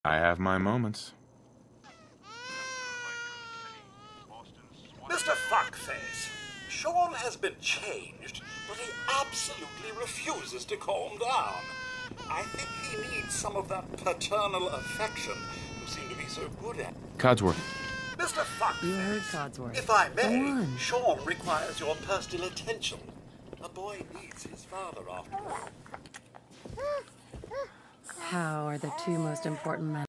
I have my moments. Mr. Fuckface, Sean has been changed, but he absolutely refuses to calm down. I think he needs some of that paternal affection you seem to be so good at. Codsworth. Mr. Fuckface, You heard Codsworth. if I Go may, on. Sean requires your personal attention. A boy needs his father after all. How are the two most important men?